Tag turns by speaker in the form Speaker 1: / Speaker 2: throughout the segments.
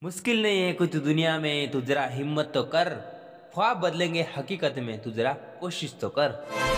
Speaker 1: मुश्किल नहीं है कुछ दुनिया में, तू जरा हिम्मत तो कर। ख्वाब बदलेंगे हकीकत में, तू जरा कोशिश तो कर।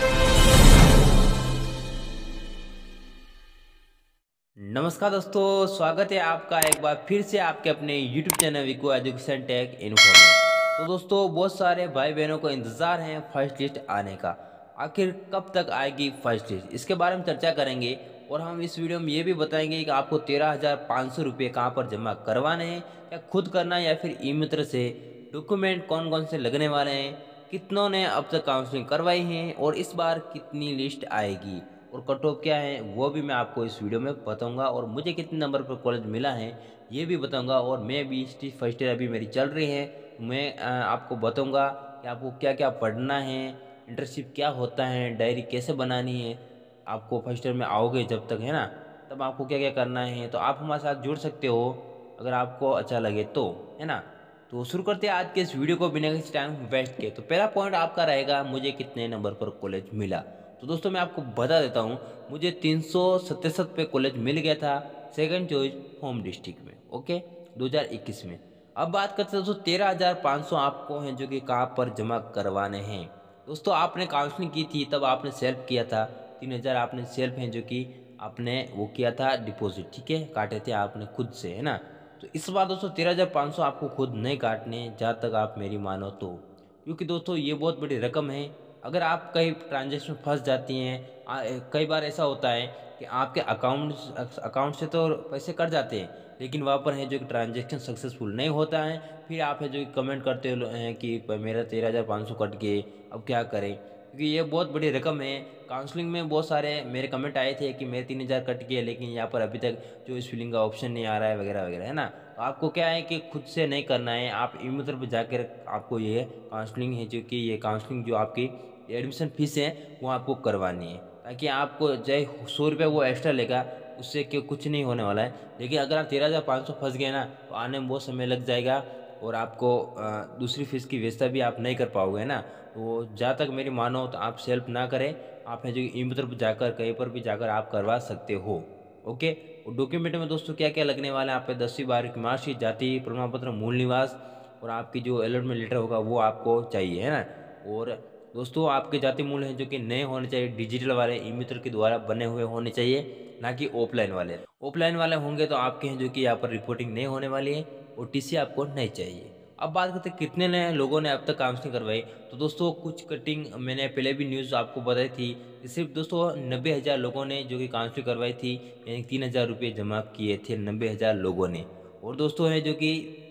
Speaker 1: नमस्कार दोस्तों, स्वागत है आपका एक बार फिर से आपके अपने YouTube channel Vico education tech info में। तो दोस्तों, बहुत सारे भाई बहनों को इंतज़ार है फर्स्ट लिस्ट आने का। आखिर कब तक आएगी फर्स्ट लिस्ट, इसके बारे में चर्चा करेंगे। और हम इस वीडियो में ये भी बताएंगे कि आपको 13,500 रुपये कहाँ पर जमा करवाने हैं, या खुद करना है या फिर ई मित्र से। डॉक्यूमेंट कौन कौन से लगने वाले हैं, कितनों ने अब तक काउंसलिंग करवाई है, और इस बार कितनी लिस्ट आएगी, और कट ऑफ क्या है वो भी मैं आपको इस वीडियो में बताऊंगा। और मुझे कितने नंबर पर कॉलेज मिला है ये भी बताऊंगा। और मैं भी फर्स्ट ईयर अभी मेरी चल रही है, तो मैं आपको बताऊंगा कि आपको क्या क्या पढ़ना है, इंटर्नशिप क्या होता है, डायरी कैसे बनानी है। आपको फर्स्ट ईयर में आओगे जब तक, है ना, तब आपको क्या क्या करना है। तो आप हमारे साथ जुड़ सकते हो अगर आपको अच्छा लगे तो, है ना। तो शुरू करते हैं आज के इस वीडियो को बिना किसी टाइम वेस्ट के। तो पहला पॉइंट आपका रहेगा, मुझे कितने नंबर पर कॉलेज मिला। तो दोस्तों, मैं आपको बता देता हूँ, मुझे 367 पे कॉलेज मिल गया था, सेकंड चॉइस होम डिस्ट्रिक्ट में। ओके, 2021 में। अब बात करते हैं दोस्तों, 13,500 आपको हैं जो कि कहाँ पर जमा करवाने हैं। दोस्तों, आपने काउंसलिंग की थी तब आपने सेल्फ किया था। 3,000 आपने सेल्फ हैं जो कि आपने वो किया था डिपॉजिट, ठीक है, काटे थे आपने खुद से, है ना। तो इस बार दोस्तों 13,500 आपको खुद नहीं काटने, जहाँ तक आप मेरी मानो तो। क्योंकि दोस्तों ये बहुत बड़ी रकम है। अगर आप कहीं ट्रांजेक्शन में फंस जाती हैं, कई बार ऐसा होता है कि आपके अकाउंट से तो पैसे कट जाते हैं, लेकिन वहाँ पर है जो कि ट्रांजेक्शन सक्सेसफुल नहीं होता है। फिर आप है जो कि कमेंट करते हैं कि मेरा 13,500 कट गए, अब क्या करें। क्योंकि ये बहुत बड़ी रकम है। काउंसलिंग में बहुत सारे मेरे कमेंट आए थे कि मेरे 3,000 कट गए, लेकिन यहाँ पर अभी तक जो इस फिलिंग का ऑप्शन नहीं आ रहा है, वगैरह वगैरह, है ना। तो आपको क्या है कि खुद से नहीं करना है, आप ई मित्र पर जाकर आपको ये काउंसलिंग है जो कि ये काउंसलिंग जो आपकी एडमिशन फीस है वो आपको करवानी है। ताकि आपको चाहे 100 रुपये वो एक्स्ट्रा लेगा, उससे क्यों कुछ नहीं होने वाला है। लेकिन अगर आप 13,500 फंस गए ना, तो आने में बहुत समय लग जाएगा, और आपको दूसरी फीस की व्यवस्था भी आप नहीं कर पाओगे, है ना। तो जहाँ तक मेरी मानो तो आप सेल्फ ना करें, आप है जो ई मित्र पर जाकर कहीं पर भी जाकर आप करवा सकते हो। ओके। और डॉक्यूमेंट में दोस्तों क्या क्या लगने वाला है, आप पे 10वीं 12वीं की मार्कशीट, जाति प्रमाण पत्र, मूल निवास, और आपकी जो अलॉटमेंट लेटर होगा वो आपको चाहिए, है ना। और दोस्तों, आपके जाति मूल्य हैं जो कि नए होने चाहिए, डिजिटल वाले ई मित्र के द्वारा बने हुए होने चाहिए, ना कि ऑफलाइन वाले। ऑफलाइन वाले होंगे तो आपके हैं जो कि यहाँ पर रिपोर्टिंग नहीं होने वाली है, और टीसी आपको नहीं चाहिए। अब बात करते हैं कितने नए लोगों ने अब तक काउंसलिंग करवाई। तो दोस्तों, कुछ कटिंग मैंने पहले भी न्यूज़ आपको बताई थी कि सिर्फ दोस्तों 90,000 लोगों ने जो कि काउंसलिंग करवाई थी, यानी 3,000 रुपये जमा किए थे 90,000 लोगों ने। और दोस्तों है जो कि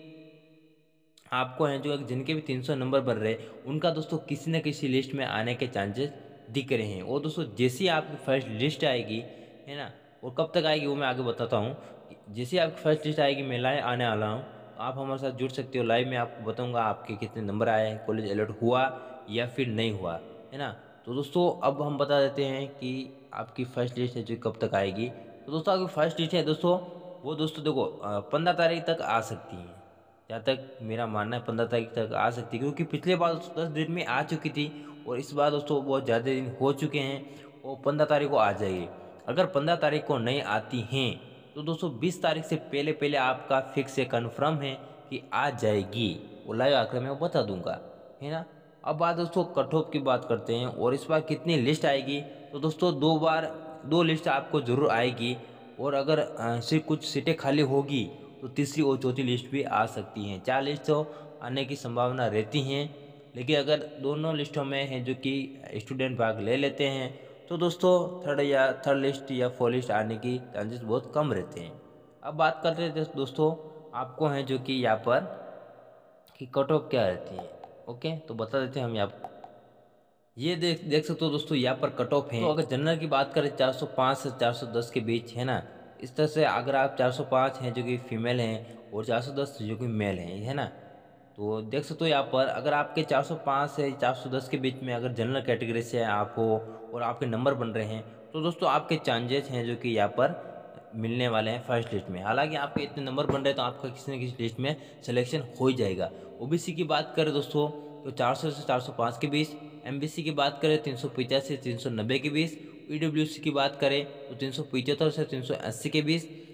Speaker 1: आपको हैं जो जिनके भी 300 नंबर बन रहे, उनका दोस्तों किसी न किसी लिस्ट में आने के चांसेस दिख रहे हैं। और दोस्तों, जैसे ही आपकी फर्स्ट लिस्ट आएगी, है ना, और कब तक आएगी वो मैं आगे बताता हूँ। जैसे ही आपकी फर्स्ट लिस्ट आएगी, मैं लाइव आने वाला हूँ, तो आप हमारे साथ जुड़ सकते हो। लाइव में आपको बताऊँगा आपके कितने नंबर आए, कॉलेज अलॉट हुआ या फिर नहीं हुआ, है ना। तो दोस्तों, अब हम बता देते हैं कि आपकी फर्स्ट लिस्ट है जो कब तक आएगी। तो दोस्तों, आपकी फर्स्ट लिस्ट है दोस्तों, वो दोस्तों देखो 15 तारीख तक आ सकती है। जहाँ तक मेरा मानना है 15 तारीख तक आ सकती है, क्योंकि पिछले बार 10 दिन में आ चुकी थी, और इस बार दोस्तों बहुत ज़्यादा दिन हो चुके हैं, वो 15 तारीख को आ जाएगी। अगर 15 तारीख को नहीं आती हैं, तो दोस्तों 20 तारीख से पहले पहले आपका फिक्स है, कन्फर्म है कि आ जाएगी। वो लाइव आकर मैं वो बता दूंगा, है ना। अब बात दोस्तों कट ऑफ की बात करते हैं, और इस बार कितनी लिस्ट आएगी। तो दोस्तों, दो लिस्ट आपको ज़रूर आएगी। और अगर सिर्फ कुछ सीटें खाली होगी, तो तीसरी और चौथी लिस्ट भी आ सकती हैं। 4 लिस्ट तो आने की संभावना रहती हैं। लेकिन अगर दोनों लिस्टों में है जो कि स्टूडेंट भाग ले लेते हैं, तो दोस्तों थर्ड लिस्ट या फोर्थ लिस्ट आने की चांसेस बहुत कम रहते हैं। अब बात करते हैं दोस्तों, आपको हैं जो कि यहाँ पर कि कट ऑफ क्या रहती है। ओके, तो बता देते हैं हम यहाँ ये देख देख सकते हो दोस्तों, यहाँ पर कट ऑफ है। तो अगर जनरल की बात करें 405 से 410 के बीच, है ना। इस तरह से अगर आप 405 हैं जो कि फीमेल हैं, और 410 जो कि मेल हैं, है ना। तो देख सकते हो यहाँ पर अगर आपके 405 से 410 के बीच में अगर जनरल कैटेगरी से आप हो, और आपके नंबर बन रहे हैं, तो दोस्तों आपके चांसेस हैं जो कि यहाँ पर मिलने वाले हैं फर्स्ट लिस्ट में। हालांकि आपके इतने नंबर बन रहे हैं तो आपका किसी न किसी लिस्ट में सिलेक्शन हो ही जाएगा। ओबीसी की बात करें दोस्तों, तो 400 से 405 के बीच। एमबीसी की बात करें 350 से 390 के बीच। ईडब्ल्यूसी की बात करें तो 375 से 380 के बीच।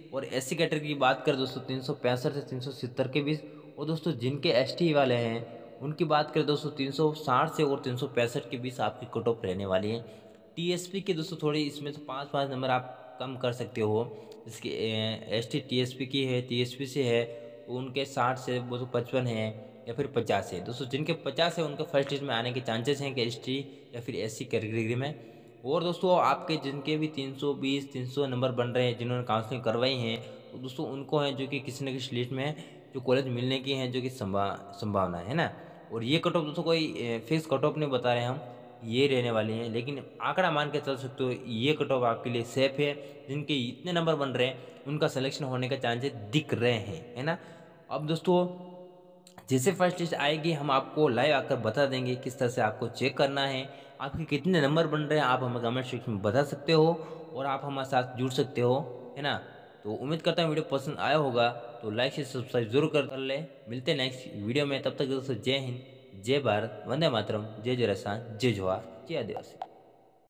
Speaker 1: और SC कैटेगरी की बात करें दोस्तों 365 से 370 के बीच। और दोस्तों जिनके ST वाले हैं उनकी बात करें दोस्तों 360 से और 365 के बीच आपकी कट ऑफ रहने वाली है। TSP के दोस्तों थोड़ी इसमें से 5-5 नंबर आप कम कर सकते हो। इसकी ST TSP की है, TSP से है, उनके 60 से वो तो 55 है या फिर 50 है। दोस्तों जिनके 50 है उनके फर्स्ट लिस्ट में आने के चांसेस हैं कि ST या फिर SC कैटेगरी में। और दोस्तों आपके जिनके भी 320 300 नंबर बन रहे हैं, जिन्होंने काउंसलिंग करवाई हैं, तो दोस्तों उनको हैं जो कि किसी न किसी लिस्ट में जो कॉलेज मिलने की हैं जो कि संभावना है ना। और ये कट ऑफ दोस्तों कोई फिक्स कट ऑफ नहीं बता रहे हम, ये रहने वाली हैं, लेकिन आंकड़ा मान के चल सकते हो ये कट ऑफ आपके लिए सेफ है। जिनके इतने नंबर बन रहे हैं उनका सिलेक्शन होने का चांसेस दिख रहे हैं, है ना। अब दोस्तों जैसे फर्स्ट लिस्ट आएगी हम आपको लाइव आकर बता देंगे किस तरह से आपको चेक करना है, आपके कितने नंबर बन रहे हैं आप हमें कमेंट सेक्शन में बता सकते हो और आप हमारे साथ जुड़ सकते हो, है ना। तो उम्मीद करता हूँ वीडियो पसंद आया होगा, तो लाइक से सब्सक्राइब जरूर कर ले। मिलते हैं नेक्स्ट वीडियो में, तब तक दोस्तों जय हिंद, जय भारत, वंदे मातरम, जय जय राजस्थान, जय जवाहर, जय आदिवासी।